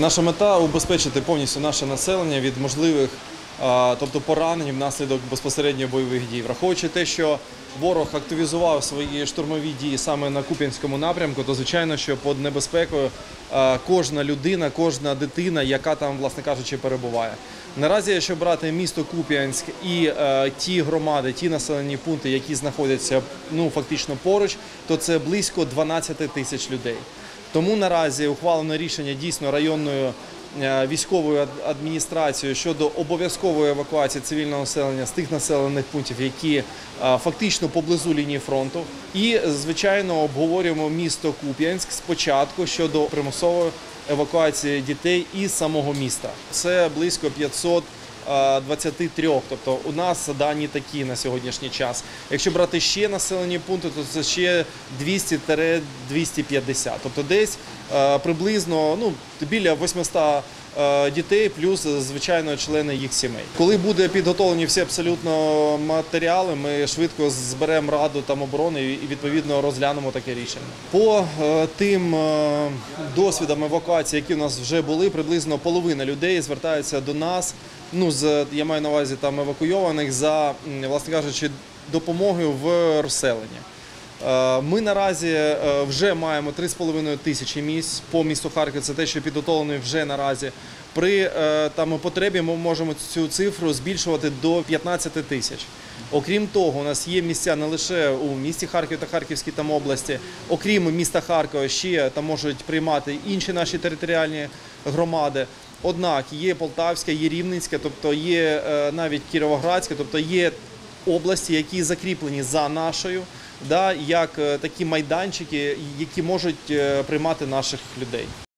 Наша мета – убезпечити повністю наше населення від можливих поранень внаслідок безпосередньо бойових дій. Враховуючи те, що ворог активізував свої штурмові дії саме на Куп'янському напрямку, то звичайно, що під небезпекою кожна людина, кожна дитина, яка там, власне кажучи, перебуває. Наразі, якщо брати місто Куп'янськ і ті громади, ті населені пункти, які знаходяться фактично поруч, то це близько 12 тисяч людей. Тому наразі ухвалено рішення дійсно районною військовою адміністрацією щодо обов'язкової евакуації цивільного населення з тих населених пунктів, які фактично поблизу лінії фронту. І, звичайно, обговорюємо місто Куп'янськ спочатку щодо примусової евакуації дітей із самого міста. Це близько 523, тобто у нас дані такі на сьогоднішній час. Якщо брати ще населені пункти, то це ще 200-250, тобто десь приблизно біля 800 дітей, плюс, звичайно, члени їх сімей. Коли буде підготовлені всі абсолютно матеріали, ми швидко зберемо Раду там оборони і, відповідно, розглянемо таке рішення. По тим досвідам евакуації, які у нас вже були, приблизно половина людей звертаються до нас, я маю на увазі там евакуйованих, за, власне кажучи, допомогою в розселенні. Ми наразі вже маємо 3,5 тисячі місць по місту Харків, це те, що підготовлено вже наразі. При потребі ми можемо цю цифру збільшувати до 15 тисяч. Окрім того, у нас є місця не лише у місті Харків та Харківській області, окрім міста Харкова ще там можуть приймати інші наші територіальні громади. Однак є Полтавська, є Рівненська, тобто є навіть Кіровоградська, тобто є області, які закріплені за нашою, як такі майданчики, які можуть приймати наших людей.